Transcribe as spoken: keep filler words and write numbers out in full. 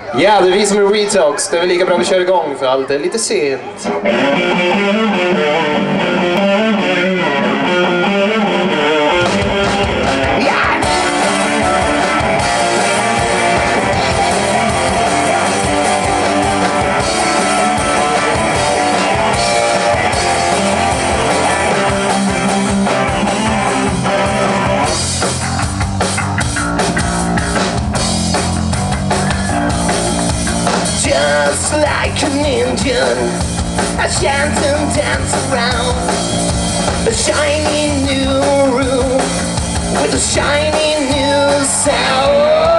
Ja, det är vi som är Re-Tox. Det är väl lika bra vi kör igång för allt är lite sent. Just like an engine, I chant and dance around a shiny new room with a shiny new sound.